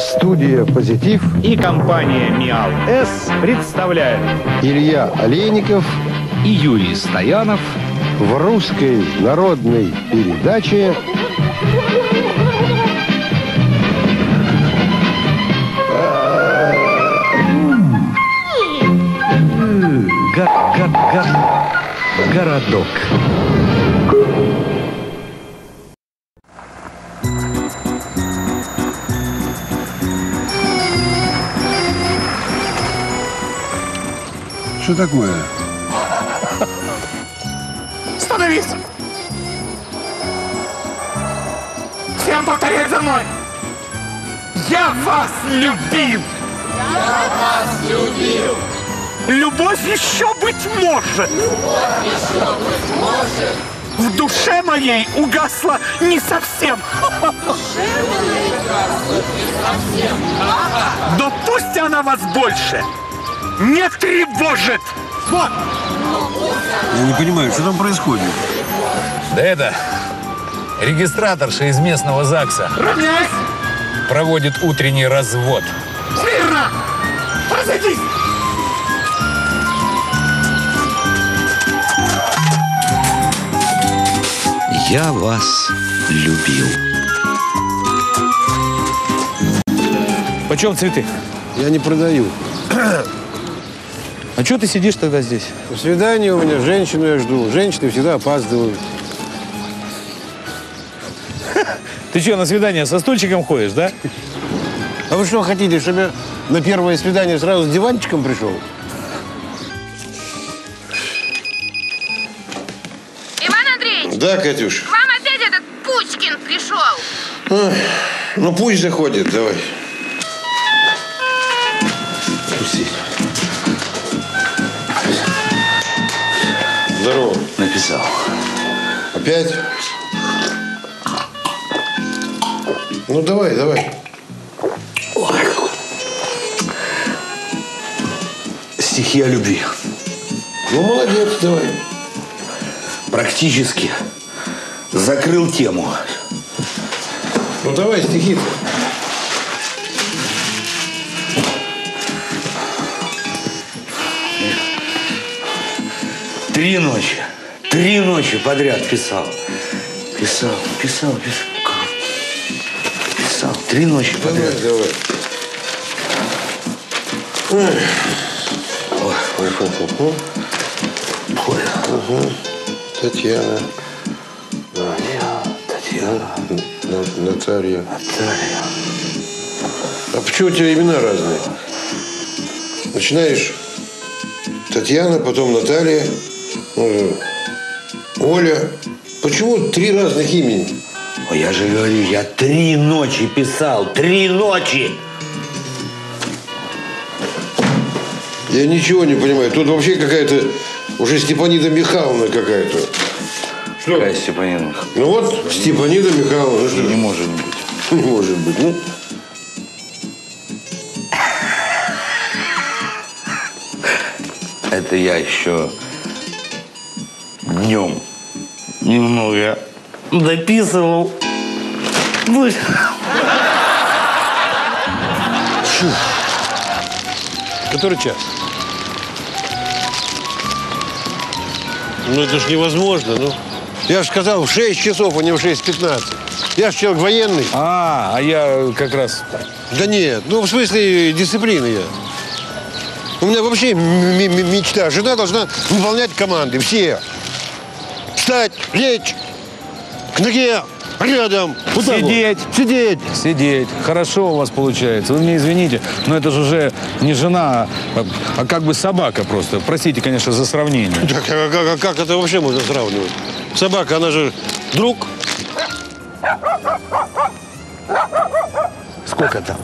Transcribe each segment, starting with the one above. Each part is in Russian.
Студия «Позитив» и компания «Миал С» представляют Илья Олейников и Юрий Стоянов в русской народной передаче «Городок». Что такое? Остановись! Всем повторять за мной! Я вас любил! Я вас любил! Любовь еще быть может! Любовь еще быть может! В душе моей угасла не совсем! Но пусть она вас больше не тревожит! Вот! Я не понимаю, что там происходит? Да это регистраторша из местного ЗАГСа Равняйсь! проводит утренний развод. Смирно! Разойдись! Я вас любил. Почем цветы? Я не продаю. А что ты сидишь тогда здесь? Свидание у меня, женщину я жду. Женщины всегда опаздывают. Ты что, на свидание со стульчиком ходишь, да? А вы что хотите, чтобы я на первое свидание сразу с диванчиком пришел? Иван Андреевич, Да, Катюш. к вам опять этот Пучкин пришел. Ой, ну пусть заходит, давай. Пусти. Здорово. Написал. Опять? Ну давай, давай. Стихи о любви. Ну молодец, давай. Практически закрыл тему. Ну давай стихи. Три ночи подряд писал. Писал. 3 ночи Давай, подряд. давай. Угу. Татьяна. Наталья. А почему у тебя имена разные? Начинаешь Татьяна, потом Наталья, Оля. Почему 3 разных имени? Ой, я же говорю, я 3 ночи писал. 3 ночи! Я ничего не понимаю. Тут вообще какая-то уже Степанида Михайловна какая-то. Что? Какая Степанина? Ну вот, Степанида Михайловна. Ну, что? Не может быть. Не может быть. Ну. Это я еще днем немного дописывал. Который час? Ну это ж невозможно, ну. Я же сказал в 6 часов, а не в 6:15. Я же человек военный. А я как раз... Да нет, ну в смысле дисциплины я. У меня вообще мечта. Жена должна выполнять команды. Все. Встать, лечь, к ноге, рядом. Вот так вот. Сидеть. Хорошо у вас получается. Вы мне извините, но это же уже не жена, а как бы собака просто. Простите, конечно, за сравнение. Так, а как это вообще можно сравнивать? Собака, она же друг. Сколько там?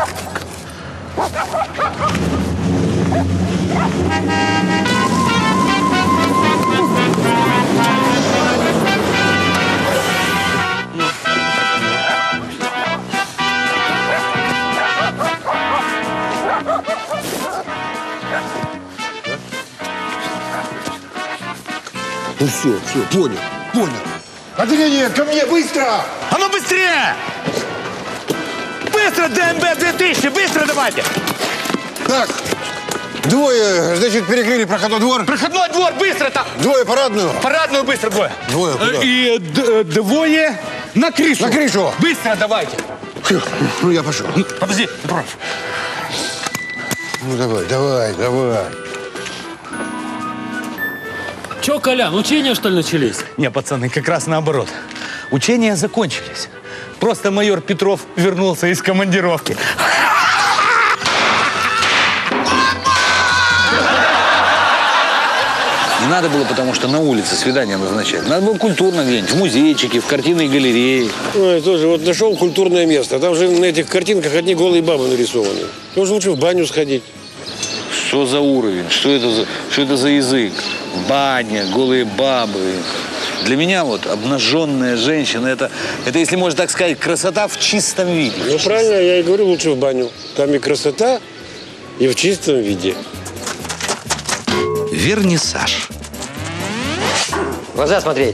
Ну все, понял. Отделение, ко мне, быстро! А ну быстрее! Быстро! Быстро, ДМБ 2000, быстро давайте! Так, двое, значит, перекрыли проходной двор. Проходной двор, быстро там! Двое парадную. Парадную быстро, двое. Двое куда? И двое на крышу. На крышу. Быстро давайте. Фу, ну, я пошел. Подожди, ты прав. Ну, давай. Че, Колян, учения, что ли, начались? Не, пацаны, как раз наоборот. Учения закончились. Просто майор Петров вернулся из командировки. Не надо было, потому что на улице свидание назначать. Надо было культурно где-нибудь, в музейчике, в картинной галерее. Ой, тоже вот нашел культурное место. Там же на этих картинках одни голые бабы нарисованы. Может, лучше в баню сходить. Что за уровень? Что это за язык? Баня, голые бабы. Для меня вот обнаженная женщина, это, если можно так сказать, красота в чистом виде. Ну, правильно, я и говорю, лучше в баню. Там и красота, и в чистом виде. Вернисаж. В глаза смотреть.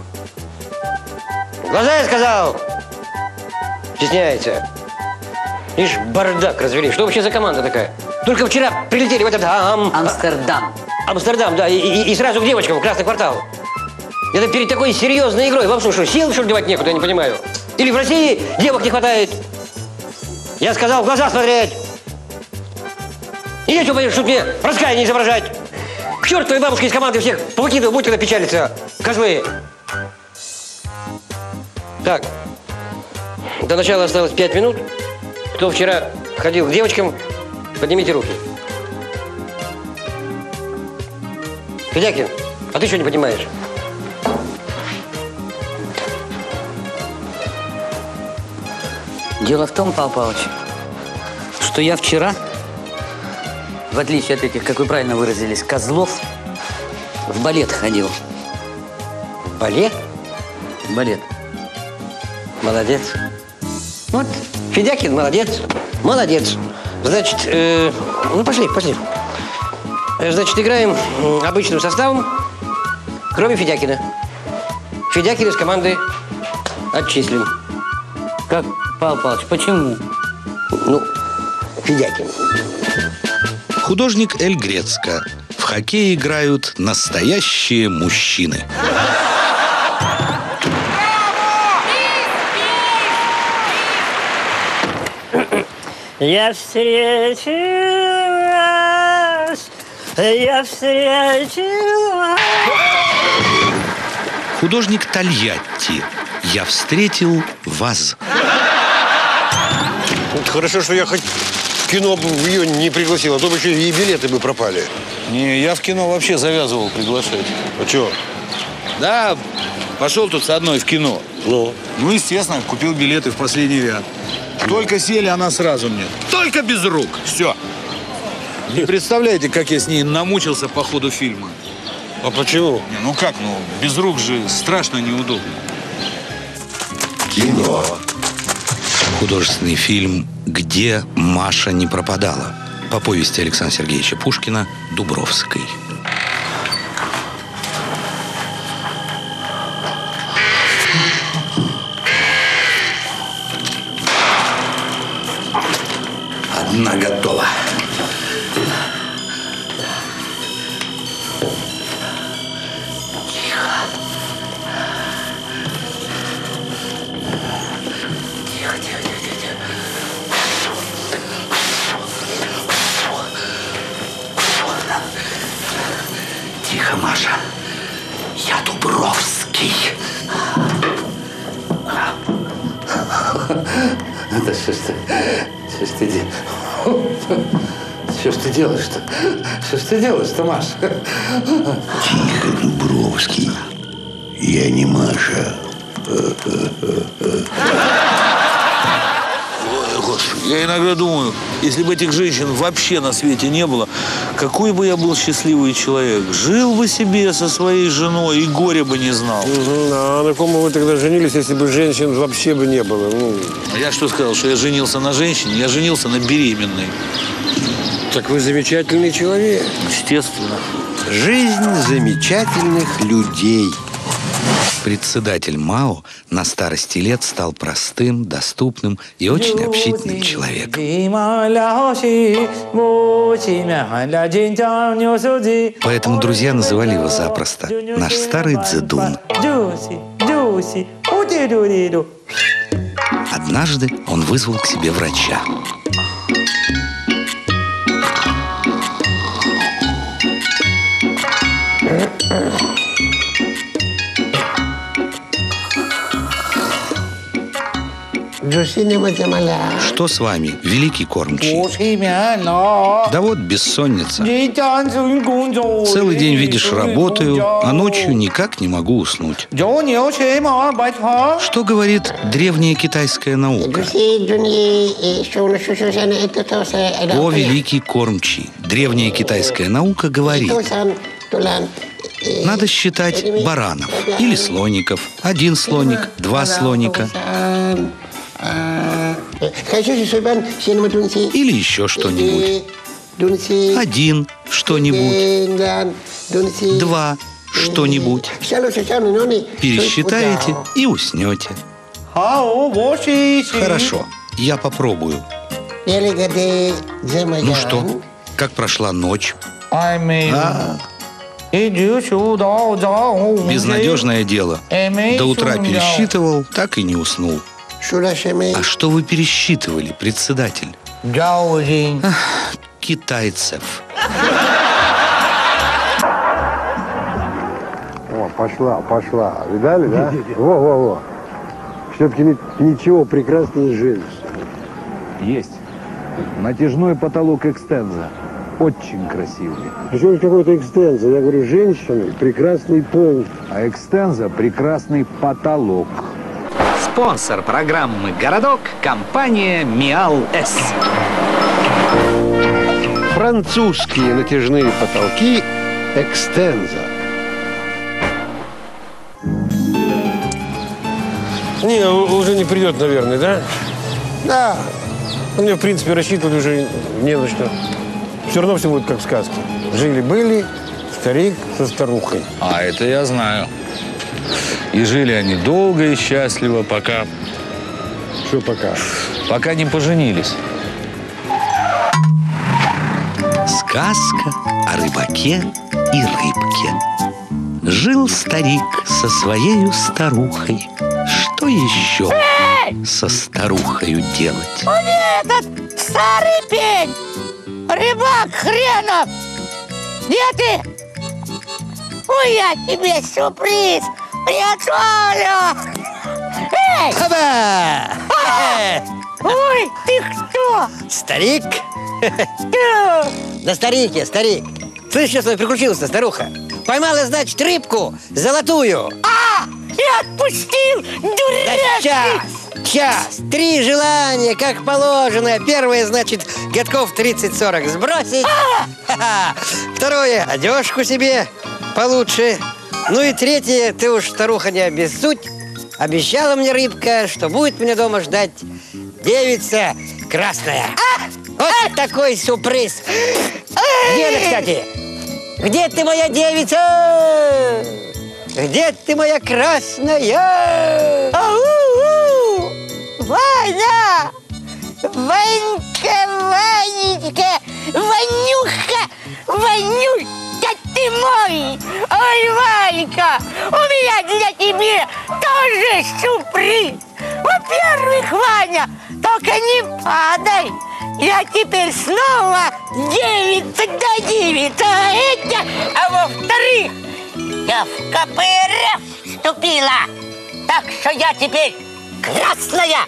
В глаза, я сказал! Стесняется. Видишь, бардак развели. Что вообще за команда такая? Только вчера прилетели в этот Амстердам. Амстердам, да, и сразу к девочкам, в Красный квартал. Это перед такой серьезной игрой. Вам что, сил, что ли, девать некуда, я не понимаю? Или в России девок не хватает? Я сказал, в глаза смотреть. И нечего, что мне раскаяние изображать. К черту твоей бабушки из команды всех повыкидывай, будь когда печалиться. Козлы. Так. До начала осталось 5 минут. Кто вчера ходил к девочкам, поднимите руки. Федякин, а ты что не понимаешь? Дело в том, Павел Павлович, что я вчера, в отличие от этих, как вы правильно выразились, козлов, в балет ходил. В балет? В балет. Молодец. Вот, Федякин, молодец. Молодец. Значит, ну пошли. Значит, играем обычным составом, кроме Федякина. Федякин из команды отчислен. Как, Павел Павлович, почему? Ну, Федякин. Художник Эль Грецко. В хоккей играют настоящие мужчины. Я встречу вас, Художник Тольятти. Я встретил вас. Хорошо, что я хоть в кино ее не пригласил, а то бы еще и билеты бы пропали. Не, я в кино вообще завязывал приглашать. А что? Да, пошел тут с одной в кино. Ну, естественно, купил билеты в последний ряд. Только сели, она сразу мне. Только без рук. Все. Не представляете, как я с ней намучился по ходу фильма. А почему? Ну как, без рук же страшно неудобно. Кино. Художественный фильм «Где Маша не пропадала» по повести Александра Сергеевича Пушкина «Дубровской». Одна готова. Тихо, Маша. Я Дубровский. Да что ж ты делаешь-то? Что ж ты делаешь-то, Маша? Тихо, Дубровский. Я не Маша. Я иногда думаю, если бы этих женщин вообще на свете не было, какой бы я был счастливый человек. Жил бы себе со своей женой и горя бы не знал. А на ком бы вы тогда женились, если бы женщин вообще бы не было? А я что сказал, что я женился на женщине? Я женился на беременной. Так вы замечательный человек. Естественно. Жизнь замечательных людей. Председатель Мао на старости лет стал простым, доступным и очень общительным человеком. Поэтому друзья называли его запросто «наш старый Цзэдун». Однажды он вызвал к себе врача. Что с вами, великий кормчий? Да вот бессонница. Целый день, видишь, работаю, а ночью никак не могу уснуть. Что говорит древняя китайская наука? О, великий кормчий, древняя китайская наука говорит: надо считать баранов или слоников. 1 слоник, 2 слоника. Или еще что-нибудь. 1 что-нибудь. 2 что-нибудь. Пересчитаете и уснете. Хорошо, я попробую. Ну что, как прошла ночь? Безнадежное дело. До утра пересчитывал, так и не уснул. А что вы пересчитывали, председатель? Китайцев. О, пошла. Видали, да? Во. Все-таки ничего прекраснее женщины. Есть. Натяжной потолок экстенза. Очень красивый. Причем какой-то экстенза? Я говорю, женщины, прекрасный пол. А экстенза – прекрасный потолок. Спонсор программы «Городок» – компания «Миал-С». Французские натяжные потолки экстенза. Не, уже не придет, наверное, да? Да. Мне, в принципе, рассчитывать уже не на что. Все равно все будет как в сказке. Жили-были старик со старухой. А это я знаю. И жили они долго и счастливо, пока... Что пока? Пока не поженились. Сказка о рыбаке и рыбке. Жил старик со своею старухой. Что еще со старухою делать? Он этот старый пень! Рыбак хренов! Где ты? Ой, я тебе сюрприз приготовлю! Эй! Ой, ты кто? Старик? Да старик я, старик. Слышь, что с тобой приключился, старуха? Поймала, значит, рыбку золотую. И отпустил, дурак! Да сейчас. 3 желания, как положено. Первое, значит, годков 30-40 сбросить. Второе, одежку себе получше. Ну и третье, ты уж, старуха, не обессудь. Обещала мне рыбка, что будет меня дома ждать девица красная. Вот такой сюрприз. Где она, кстати? Где ты, моя девица? Где ты, моя красная? Ау-у! Ваня! Ванька, Ванечка! Ванюха! Ванюшка, ты мой! Ой, Ванька! У меня для тебя тоже сюрприз! Во-первых, Ваня, только не падай! Я теперь снова девица да девица! А во-вторых, я в КПРФ вступила! Так что я теперь красная!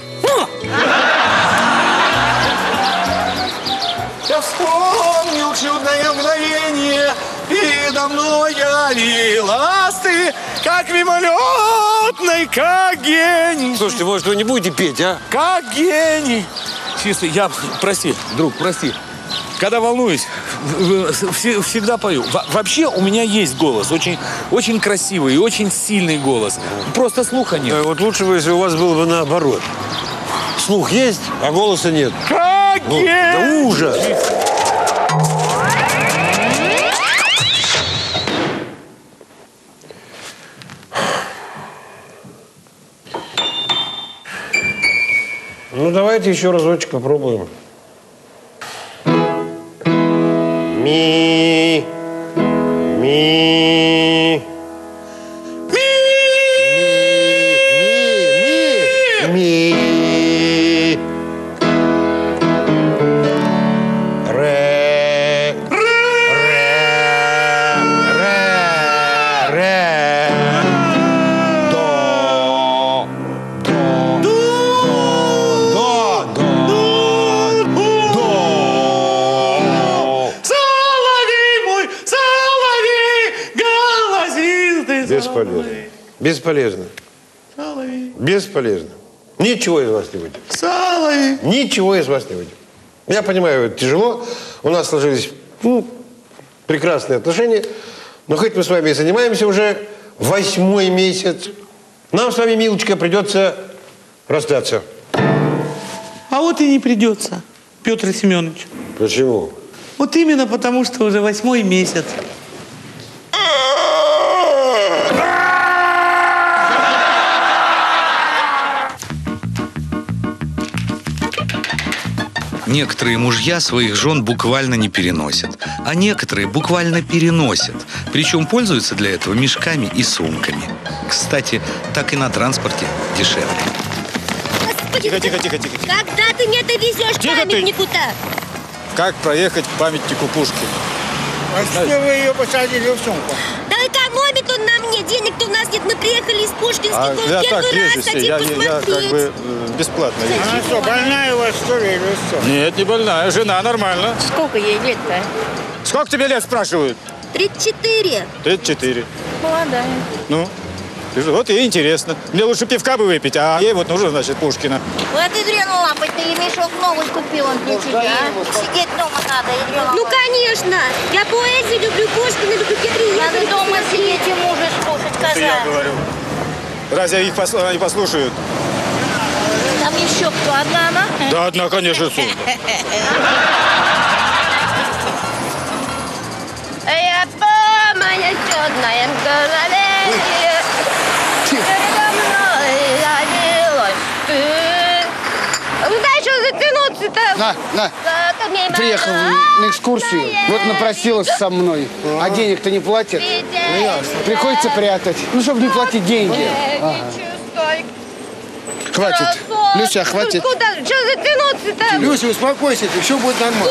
Я вспомнил чудное мгновение, передо мной явилась ты, как мимолетный, как гений. Слушайте, может, вы не будете петь, а? Как гений. Чисто, прости, друг, прости. Когда волнуюсь, всегда пою. Вообще у меня есть голос, очень красивый и очень сильный голос. Просто слуха нет. Вот лучше бы, если у вас было бы наоборот. Слух есть, а голоса нет. Как гений! Да ужас! Ну, давайте еще разочек попробуем. Ми. Ми. Ми. Ре. Ре. До. Соловей мой, соловей, голосистый. Бесполезно. Бесполезно. Соловей. Бесполезно. Ничего из вас не выйдет. Соловей. Ничего из вас не выйдет. Я понимаю, это тяжело. У нас сложились прекрасные отношения. Но хоть мы с вами и занимаемся уже 8-й месяц, нам с вами, милочка, придется расстаться. А вот и не придется, Петр Семенович. Почему? Вот именно потому, что уже 8-й месяц. Некоторые мужья своих жен буквально не переносят, а некоторые буквально переносят. Причем пользуются для этого мешками и сумками. Кстати, так и на транспорте дешевле. Тихо, тихо, тихо, тихо. Когда ты мне довезешь Тихо ты. памятнику-то? Как проехать к памятнику Пушкина? А что вы ее посадили в сумку? Да экономит он на мне. Денег-то у нас нет. Мы приехали из Пушкинских. А Он я так первый раз езжу, хотим я посмотреть. как бы бесплатно езжу. Она что, больная у вас, что ли, или что? Нет, не больная, жена нормально. Сколько ей лет-то? Сколько тебе лет, спрашивают? 34. 34. Молодая. Ну, вот ей интересно. Мне лучше пивка бы выпить, а ей вот нужно, значит, Пушкина. Вот ядрёна лапоть, ты ей мешок новый купил он для тебя. Сидеть дома надо, ядрёна. Ну, конечно. Я поэзию люблю, Пушкина люблю, Петрия. Надо дома сидеть и мужа слушать, Это я говорю. Разве их не послушают? Там еще кто? Одна она? Да, одна, конечно, сын. Я помню чёрная голове. Передо мной родилась ты. Ну дай что затянуться-то. На. Приехал на экскурсию, вот напросилась со мной, а денег-то не платят. Приходится прятать, ну, чтобы не платить деньги. Ага. Хватит. Люся, хватит. Куда? Что затянуться-то? Люся, успокойся, все будет нормально.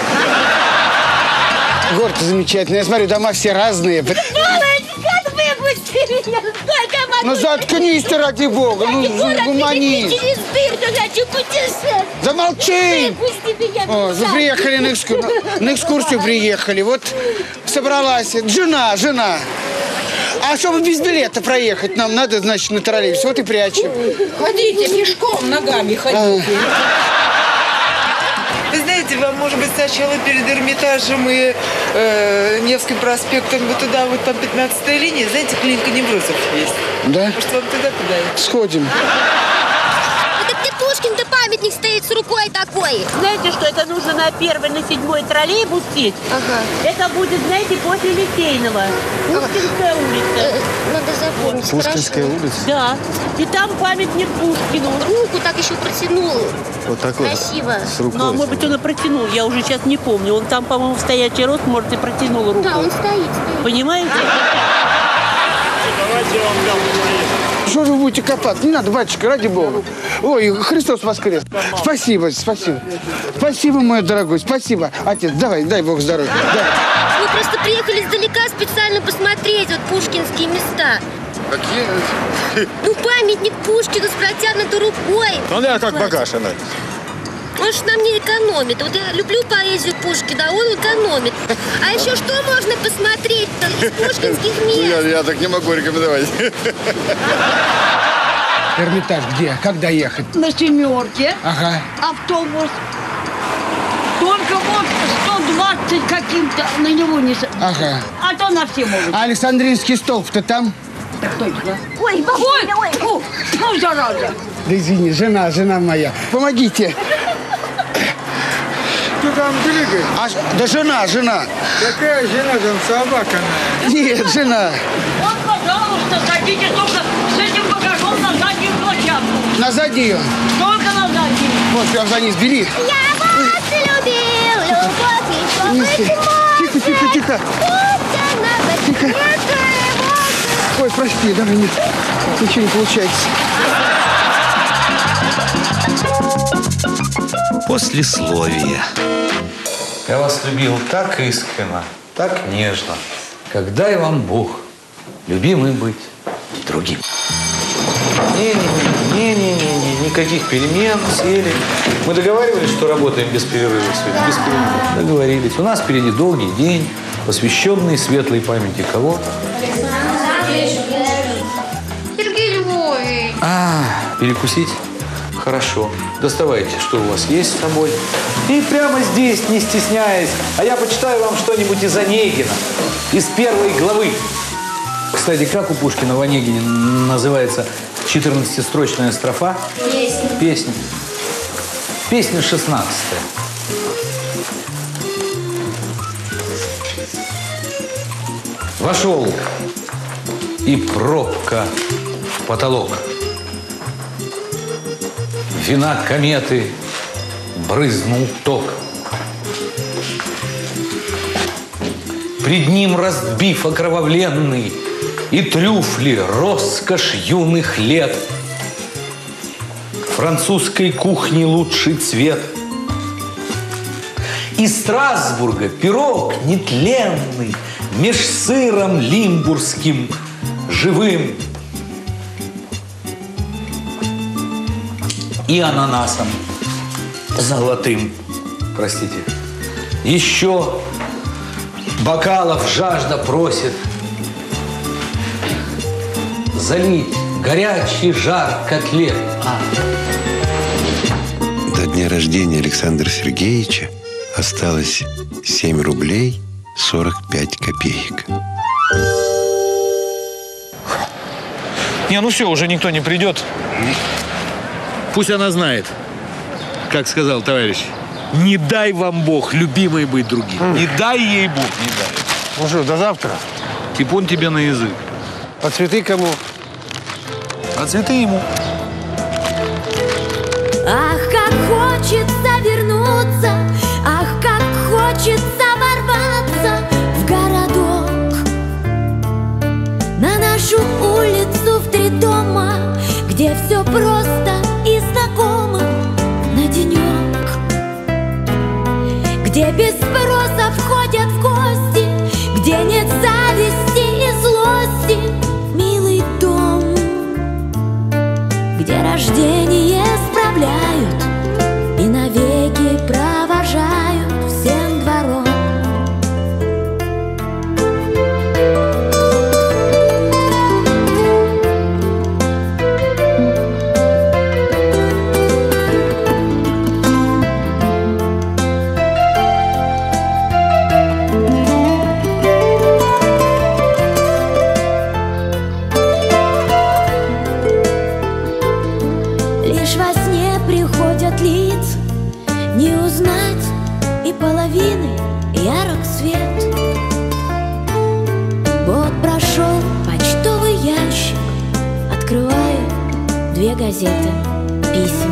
Город замечательный. Я смотрю, дома все разные. Выпусти меня! Ну заткнись ты, ради бога! Ну, гуманись! Через дырку хочу путешествовать! Замолчи! Выпусти меня! О, приехали на экскурсию приехали. Вот собралась. Жена. А чтобы без билета проехать, нам надо, значит, на троллейбусе. Вот и прячем. Ходите пешком, ногами ходите. Вы знаете, вам, может быть, сначала перед Эрмитажем и Невским проспектом, вот туда, вот там 15-я линия, знаете, клиника Неврозов есть. Да? Может, вам туда Сходим. Это где Пушкин-то памятник стоит с рукой такой. Знаете, что это нужно на 1-й, на 7-й троллейбус сесть? Ага. Это будет, знаете, после Литейного. Пушкинская улица. Надо запомнить, Пушкинская хорошо. улица? Да. И там памятник Пушкину. Руку так еще протянул. Вот такой. Красиво. С рукой. Ну, а может быть, он и протянул. Я уже сейчас не помню. Он там, по-моему, в стоячий рост, может, и протянул руку. Да, он стоит. Понимаете? Давайте я вам дам. Что же вы будете копаться? Не надо, батюшка, ради бога. Ой, Христос воскрес. Спасибо. Спасибо, мой дорогой, спасибо. Отец, давай, дай Бог здоровья. Мы просто приехали издалека специально посмотреть вот пушкинские места. Какие? Ну, памятник Пушкину с протянутой рукой. Ну, да, как багаж она. Он же на мне экономит. Вот я люблю поэзию Пушкина, а он экономит. А еще что можно посмотреть-то из пушкинских мест? Я так не могу рекомендовать. Эрмитаж где? Как доехать? На 7-ке. Ага. Автобус. Только вот 120 каким-то на него не... Ага. А то на все могут. А Александринский столб-то там? Так точно. Ой, ой, ну, зараза. Да извини, жена моя. Помогите. Кто там двигает? Да жена. Какая жена там, собака? Нет, жена. Вот, пожалуйста, садитесь только с этим багажом на заднюю площадку. На заднюю. Только на заднюю. Вот, прям за низ, бери. Я вас любил, любовь еще быть может. Тихо, тихо, тихо. Тихо. Ой, прости, да, мне ничего не получается. Послесловие. Я вас любил так искренно, так нежно. Когда и вам Бог, любимый быть другим. Не-не-не, никаких перемен, сели. Мы договаривались, что работаем без перерыва сегодня. Без перерыва. Договорились. У нас впереди долгий день, посвященный светлой памяти кого? Сергей Львович. Перекусить? Хорошо. Доставайте, что у вас есть с собой. И прямо здесь, не стесняясь. А я почитаю вам что-нибудь из Онегина, из первой главы. Кстати, как у Пушкина в Онегине называется 14-строчная строфа? Песня. Песня 16-я. Вошел, и пробка в потолок. Вина кометы брызнул ток. Пред ним разбив окровавленный и трюфли роскошь юных лет. Французской кухни лучший цвет. Из Страсбурга пирог нетленный меж сыром лимбургским живым и ананасом золотым. Простите. Еще бокалов жажда просит залить горячий жар котлет. До дня рождения Александра Сергеевича осталось 7 рублей 45 копеек. Не, ну все, уже никто не придет. Пусть она знает, как сказал товарищ. Не дай вам Бог, любимой быть другим. Не дай ей Бог, не дай. Ну что, до завтра. Типун тебе на язык. А цветы кому? А цветы ему. Ах, как хочется вернуться, ах, как хочется ворваться в городок, на нашу улицу в 3 дома, где все просто и знакомо на денек, где без спроса входят в гости, где нет зависти и злости, милый дом, где рождение справляют и навеки провожают всем двором. Лишь во сне приходят лица, не узнать и половины ярок свет. Вот прошел почтовый ящик, открываю 2 газеты, письма.